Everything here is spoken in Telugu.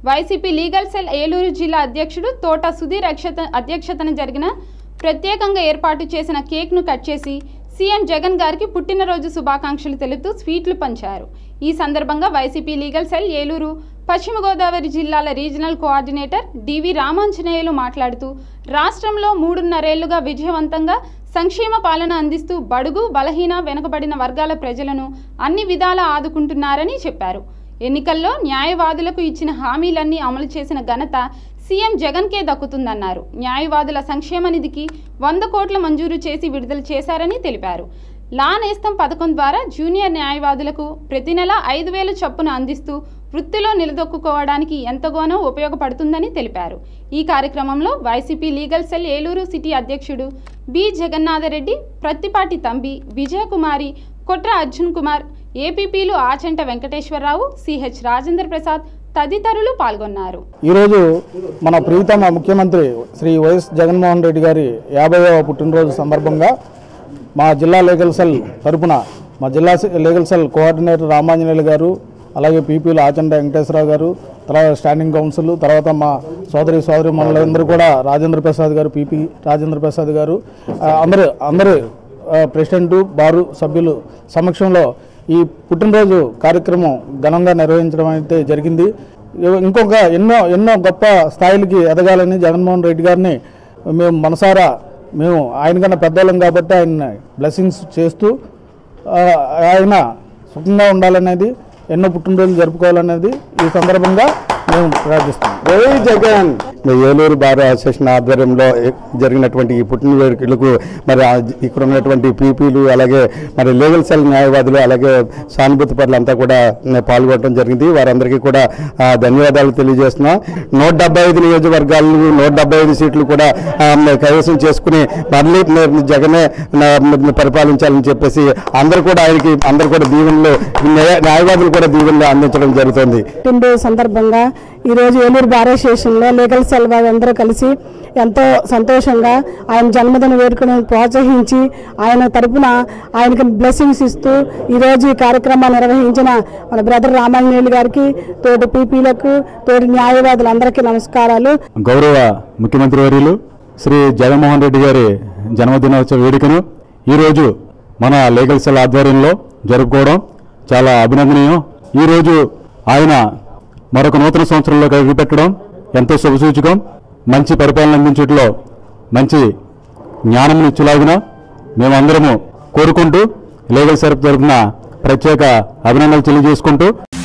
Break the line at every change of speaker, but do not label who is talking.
వైసీపీ లీగల్ సెల్ ఏలూరు జిల్లా అధ్యక్షుడు తోట సుధీర్ అధ్యక్షతన జరిగిన ప్రత్యేకంగా ఏర్పాటు చేసిన కేక్ను కట్ చేసి సీఎం జగన్ గారికి పుట్టినరోజు శుభాకాంక్షలు తెలుపుతూ స్వీట్లు పంచారు। ఈ సందర్భంగా వైసీపీ లీగల్ సెల్ ఏలూరు పశ్చిమ గోదావరి జిల్లాల రీజనల్ కోఆర్డినేటర్ డివి రామాంజనేయులు మాట్లాడుతూ రాష్ట్రంలో 3.5 ఏళ్లుగా విజయవంతంగా సంక్షేమ పాలన అందిస్తూ బడుగు బలహీన వెనుకబడిన వర్గాల ప్రజలను అన్ని విధాలా ఆదుకుంటున్నారని చెప్పారు। ఎన్నికల్లో న్యాయవాదులకు ఇచ్చిన హామీలన్నీ అమలు చేసిన ఘనత సీఎం జగన్కే దక్కుతుందన్నారు। న్యాయవాదుల సంక్షేమ నిధికి 100 కోట్ల మంజూరు చేసి విడుదల చేశారని తెలిపారు। లా నేస్తం పథకం ద్వారా జూనియర్ న్యాయవాదులకు ప్రతి నెల 5,000 చొప్పున అందిస్తూ వృత్తిలో నిలదొక్కుకోవడానికి ఎంతగానో ఉపయోగపడుతుందని తెలిపారు। ఈ కార్యక్రమంలో YCP legal cell Eluru city అధ్యక్షుడు బి జగన్నాథరెడ్డి, ప్రత్తిపాటి తంబి, విజయకుమారి, కొట్ర అర్జున్ కుమార్, ఏపీపీలు ఆచంట వెంకటేశ్వరరావు, సిహెచ్ రాజేంద్ర ప్రసాద్ తదితరులు పాల్గొన్నారు।
ఈరోజు మన ప్రియతమ ముఖ్యమంత్రి శ్రీ వైఎస్ జగన్మోహన్ రెడ్డి గారి 50వ పుట్టినరోజు సందర్భంగా మా జిల్లా లీగల్ సెల్ తరపున మా జిల్లా లీగల్ సెల్ కోఆర్డినేటర్ రామాంజనేయులు గారు, అలాగే పీపీలు ఆచంట వెంకటేశ్వరరావు గారు, తర్వాత స్టాండింగ్ కౌన్సిల్, తర్వాత మా సోదరి మనులందరూ కూడా రాజేంద్ర ప్రసాద్ గారు, పీపీ రాజేంద్ర ప్రసాద్ గారు, అందరూ ప్రెసిడెంటు బారు సభ్యులు సమక్షంలో ఈ పుట్టినరోజు కార్యక్రమం ఘనంగా నిర్వహించడం అయితే జరిగింది। ఇంకొక ఎన్నో గొప్ప స్థాయిలకి ఎదగాలని జగన్మోహన్ రెడ్డి గారిని మేము ఆయన కన్నా పెద్దవాళ్ళం కాబట్టి ఆయన బ్లెస్సింగ్స్ చేస్తూ ఆయన సుఖంగా ఉండాలనేది, ఎన్నో పుట్టినరోజులు జరుపుకోవాలనేది ఈ సందర్భంగా మేము ప్రార్థిస్తాం।
జై జగన్। ఏలూరు బార్ అసోసియేషన్ ఆధ్వర్యంలో జరిగినటువంటి ఈ పుట్టినవేడుకలకు మరి ఇక్కడ ఉన్నటువంటి పీపీలు, అలాగే మరి లీగల్ సెల్ న్యాయవాదులు, అలాగే సానుభూతి పరులంతా కూడా పాల్గొనడం జరిగింది। వారందరికీ కూడా ధన్యవాదాలు తెలియజేస్తున్నాం। 175 నియోజకవర్గాలను 175 సీట్లు కూడా కైవసం చేసుకుని మళ్ళీ జగనే పరిపాలించాలని చెప్పేసి అందరూ కూడా దీవెనలు, న్యాయవాదులు కూడా దీవెనలు అందించడం జరుగుతుంది।
సందర్భంగా ఈరోజు ఏలూరు బార్ అసోసియేషన్లో లీగల్ సెల్ అందరూ కలిసి ఎంతో సంతోషంగా ఆయన జన్మదిన వేడుకను ప్రోత్సహించి ఆయన తరపున ఆయనకి బ్లెస్సింగ్స్ ఇస్తూ ఈరోజు ఈ కార్యక్రమాన్ని నిర్వహించిన మన బ్రదర్ రామాంజనేయులు గారికి, తోటి పీపీలకు, తోటి న్యాయవాదులందరికీ నమస్కారాలు।
గౌరవ ముఖ్యమంత్రి వర్యులు శ్రీ జగన్మోహన్ రెడ్డి గారి జన్మదినోత్సవ వేడుకను ఈరోజు మన లీగల్ సెల్ ఆధ్వర్యంలో జరుపుకోవడం చాలా అభినందనీయం। ఈరోజు ఆయన మరొక నూతన సంవత్సరంలో అడుగుపెట్టడం ఎంతో శుభసూచకం। మంచి పరిపాలన అందించడంలో మంచి జ్ఞానం ఇచ్చేలాగిన మేమందరము కోరుకుంటూ లీగల్ సెల్ తరపున ప్రత్యేక అభినందనలు తెలియజేసుకుంటూ